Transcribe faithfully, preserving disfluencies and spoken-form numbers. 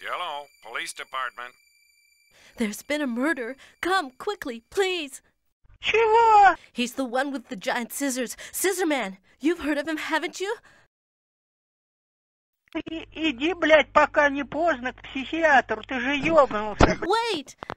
Hello, police department. There's been a murder. Come, quickly, please. Чего? He's the one with the giant scissors. Scissor Man. You've heard of him, haven't you? И, иди, блядь, пока не поздно к психиатру. Ты же ёбнулся. Wait!